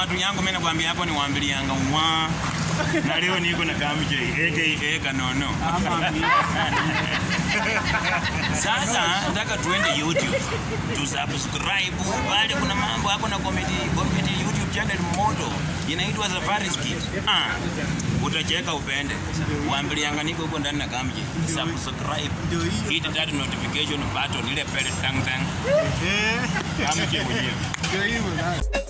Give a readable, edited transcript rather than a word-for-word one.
watu yangu mimi nakwambia hapo ni waambilianga mwa. Na leo niko na Kamje aka Kanono. Sasa nataka tuende YouTube. Tu subscribe pale kuna mambo hapo na comedy YouTube channel moto inaitwa Safari Skit. Utacheka upende. Waambilianga niko huko ndani na Kamje. Subscribe. Hit that notification button ile pale tang tang. Kamje mwenyewe. Ndio hivyo.